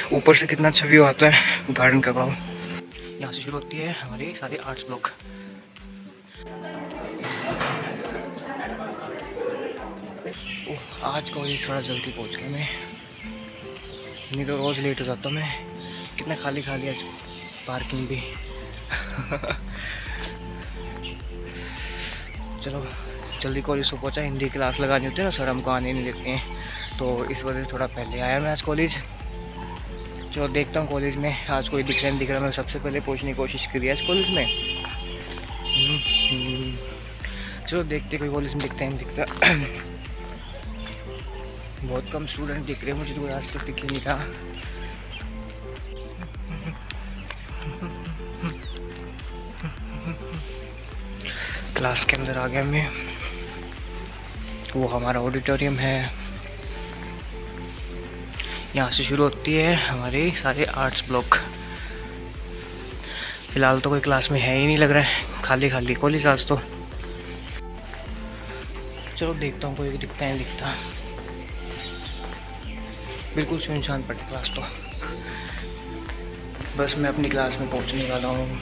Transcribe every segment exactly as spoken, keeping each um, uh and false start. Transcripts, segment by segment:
ऊपर से कितना अच्छा व्यू आता है गार्डन का। गाँव यहाँ से शुरू होती है हमारी सारी आर्ट्स ब्लॉक। आज कॉलेज थोड़ा जल्दी पहुँच गया मैं, नहीं तो रोज़ लेट हो जाता हूँ मैं। कितना खाली खाली आज पार्किंग भी। चलो जल्दी कॉलेज से पहुँचा। हिंदी क्लास लगानी होती है ना, सर हमको आने नहीं देते हैं, तो इस वजह से थोड़ा पहले आया मैं आज कॉलेज। चलो देखता हूँ कॉलेज में आज कोई दिख रहा नहीं दिख रहा। मैं सबसे पहले पहुँचने की कोशिश करी आज कॉलेज में। चलो देखते कोई कॉलेज में दिखता है नहीं दिखता। बहुत कम स्टूडेंट दिख रहे हैं मुझे, तो आज तक दिख ही नहीं रहा। क्लास के अंदर आ गया मैं। वो हमारा ऑडिटोरियम है, यहाँ से शुरू होती है हमारी सारे आर्ट्स ब्लॉक। फिलहाल तो कोई क्लास में है ही नहीं, लग रहा है खाली खाली कॉलेज आज तो। चलो देखता हूँ कोई दिखता है नहीं दिखता। बिल्कुल सुनसान पड़ी क्लास तो। बस मैं अपनी क्लास में पहुँचने वाला हूँ।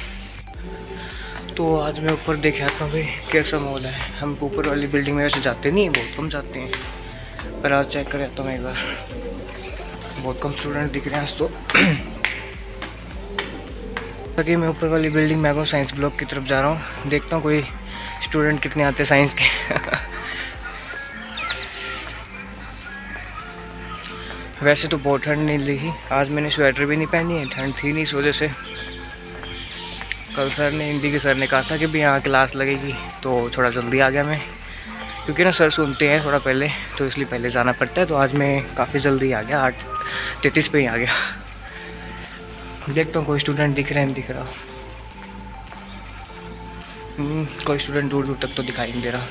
तो आज मैं ऊपर देख आता हूँ भाई कैसा माहौल है। हम ऊपर वाली बिल्डिंग में वैसे जाते नहीं, बहुत कम जाते हैं, पर आज चेक कर आता हूँ एक बार। बहुत कम स्टूडेंट दिख रहे हैं आज तो। ताकि मैं ऊपर वाली बिल्डिंग में आ गया, साइंस ब्लॉक की तरफ जा रहा हूँ। देखता हूँ कोई स्टूडेंट कितने आते हैं साइंस के। वैसे तो बहुत ठंड नहीं लगी आज, मैंने स्वेटर भी नहीं पहनी है, ठंड थी नहीं इस वजह से। कल सर ने हिंदी के सर ने कहा था कि भी यहाँ क्लास लगेगी, तो थोड़ा जल्दी आ गया मैं, क्योंकि ना सर सुनते हैं थोड़ा पहले, तो इसलिए पहले जाना पड़ता है। तो आज मैं काफ़ी जल्दी आ गया, आठ तैंतीस पे ही आ गया। देखता हूँ कोई स्टूडेंट दिख रहा है नहीं दिख रहा। कोई स्टूडेंट दूर दूर तक तो दिखाई नहीं दे रहा।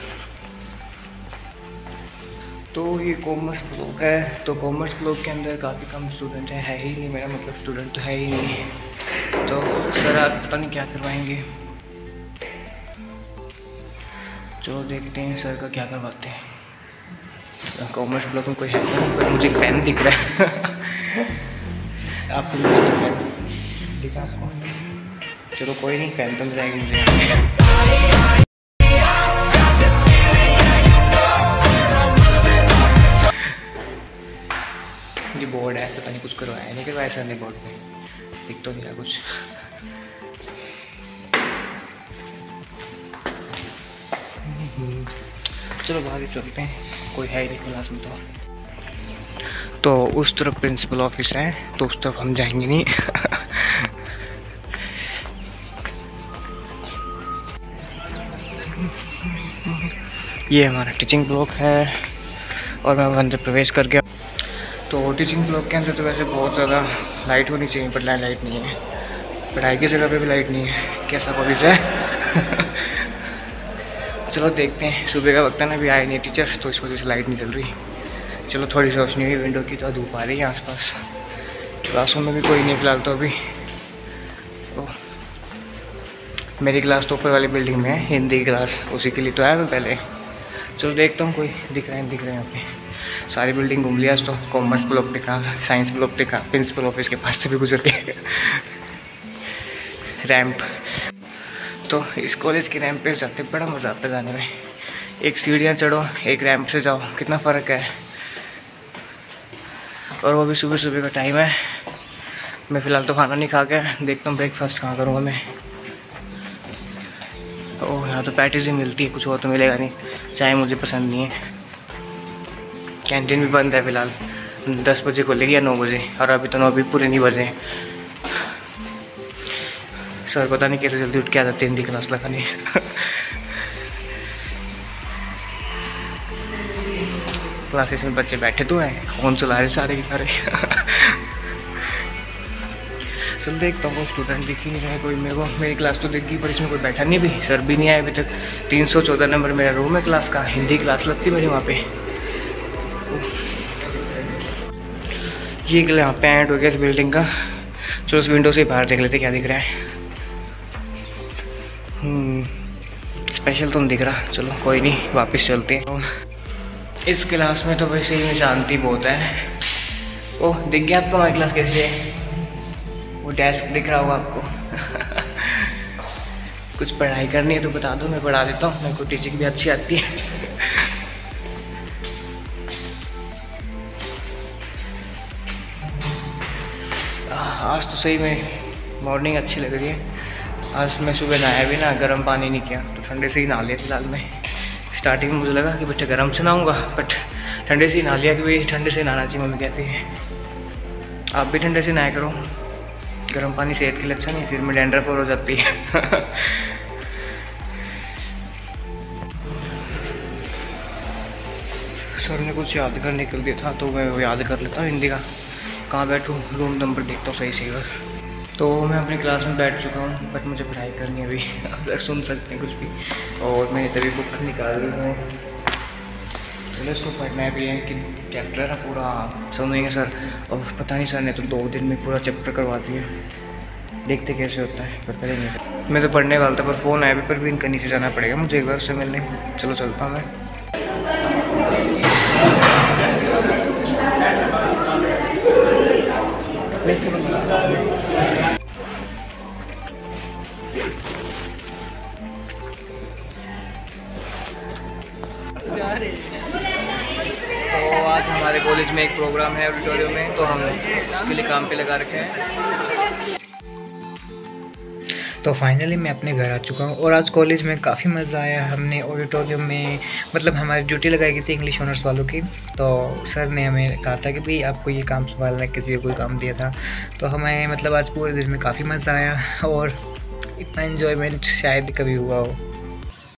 तो ये कॉमर्स ब्लॉक है, तो कॉमर्स ब्लॉक के अंदर काफ़ी कम स्टूडेंट है, है ही नहीं, मेरा मतलब स्टूडेंट तो है ही नहीं। तो सर आज पता नहीं क्या करवाएंगे, चलो देखते हैं सर का क्या करवाते हैं। कॉमर्स ब्लॉक में कोई है तो, पर मुझे पेन दिख रहा है। आपको दिखा आपको? चलो कोई नहीं, पेन तो मिल जाएगी मुझे। ये बोर्ड है, पता नहीं कुछ करवाया नहीं करवाया सर ने बोर्ड में, दिख तो नहीं रहा कुछ। चलो आगे चलते हैं, कोई है ही नहीं क्लास में तो। तो उस तरफ प्रिंसिपल ऑफिस है, तो उस तरफ हम जाएंगे नहीं। ये हमारा टीचिंग ब्लॉक है और मैं अंदर प्रवेश कर गया। तो टीचिंग ब्लॉक के अंदर तो वैसे बहुत ज़्यादा लाइट होनी चाहिए, पर लाइट नहीं है। पढ़ाई की जगह पे भी लाइट नहीं है, कैसा कॉलेज है। चलो देखते हैं, सुबह का वक्त है ना, अभी आए नहीं टीचर्स, तो इस वजह से लाइट नहीं चल रही। चलो थोड़ी सी रोशनी हुई विंडो की, तो धूप आ रही है आसपास। क्लासों में भी कोई नहीं फिलहाल तो अभी। तो मेरी क्लास तो ऊपर वाली बिल्डिंग में है, हिंदी क्लास, उसी के लिए तो आया मैं पहले। चलो देखता हूँ कोई दिख रहा है दिख रहा है यहाँ पे। सारी बिल्डिंग घूम लिया तो, कॉमर्स ब्लॉक देखा, साइंस ब्लॉक देखा, प्रिंसिपल ऑफिस के पास से भी गुजर के। रैंप, तो इस कॉलेज की रैंप पे जाते बड़ा मज़ा आता है जाने में। एक सीढ़ियाँ चढ़ो, एक रैंप से जाओ, कितना फ़र्क है। और वो भी सुबह सुबह का टाइम है। मैं फ़िलहाल तो खाना नहीं खा के, देखता हूँ ब्रेकफास्ट कहाँ करूँगा मैं। ओह यहाँ तो पैटीज ही मिलती है, कुछ और तो मिलेगा नहीं। चाय मुझे पसंद नहीं है। कैंटीन भी बंद है फ़िलहाल, दस बजे खुलेगी या नौ बजे, और अभी तो नौ भी पूरे नहीं बजे। सर पता नहीं कैसे जल्दी उठ के आ जाते हैं हिंदी क्लास लगाने। क्लासेस में बच्चे बैठे तो हैं, फ़ोन चला रहे सारे के सारे। चल देखता हूँ, स्टूडेंट दिख ही नहीं रहे कोई मेरे को। मेरी क्लास तो देखी पर इसमें कोई बैठा नहीं, भी सर भी नहीं आए अभी तक। तीन सौ चौदह नंबर मेरा रूम है क्लास का, हिंदी क्लास लगती मेरी वहाँ पे। ये यहाँ पे एंड हो गया इस बिल्डिंग का। चलो उस विंडो से बाहर देख लेते क्या दिख रहा है। स्पेशल तो नहीं दिख रहा, चलो कोई नहीं, वापस चलते हैं। इस क्लास में तो वैसे ही शांति बहुत है, ओह दिख गया आपको हमारी क्लास कैसी है? वो डेस्क दिख रहा होगा आपको। कुछ पढ़ाई करनी है तो बता दो, मैं पढ़ा देता हूँ, मेरे को टीचिंग भी अच्छी आती है। आज तो सही में मॉर्निंग अच्छी लग रही है। आज मैं सुबह नहाया भी ना, गर्म पानी नहीं किया, तो ठंडे से ही नहा लिया। फिलहाल मैं स्टार्टिंग में मुझे लगा कि बेटा गर्म से नहाऊंगा, बट ठंडे से ही नहा लिया कि भाई ठंडे से नहाना चाहिए, मम्मी कहती है। आप भी ठंडे से नहाया करो, गर्म पानी सेहत के लिए अच्छा नहीं, फिर में डैंड्रफ और हो जाती है। सर ने कुछ याद करने के लिए दिया था तो मैं वो याद कर लेता हूँ हिंदी का। कहाँ बैठूँ, रूम नंबर देखता हूँ सही सही बार। तो मैं अपनी क्लास में बैठ चुका हूँ, बट मुझे पढ़ाई करनी है अभी। आप सुन सकते हैं कुछ भी। और मैंने तभी बुक निकाल ली है, चलो इसको पढ़ना भी है कि चैप्टर है पूरा समझेंगे सर। और पता नहीं सर ने तो दो दिन में पूरा चैप्टर करवा दिया, देखते कैसे होता है, पर करेंगे। मैं तो पढ़ने वाला था पर फ़ोन आया भी, पर भी इनका नीचे जाना पड़ेगा मुझे एक बार से मिलने। चलो चलता हूँ मैं। तो आज हमारे कॉलेज में एक प्रोग्राम है ऑडिटोरियम में, तो हम उसके लिए काम पे लगा रखे हैं। तो फाइनली मैं अपने घर आ चुका हूँ और आज कॉलेज में काफ़ी मज़ा आया। हमने ऑडिटोरियम में मतलब हमारी ड्यूटी लगाई गई थी इंग्लिश ऑनर्स वालों की। तो सर ने हमें कहा था कि भाई आपको ये काम संभालना है, किसी को कोई काम दिया था। तो हमें मतलब आज पूरे दिन में काफ़ी मज़ा आया और इतना एंजॉयमेंट शायद कभी हुआ हो।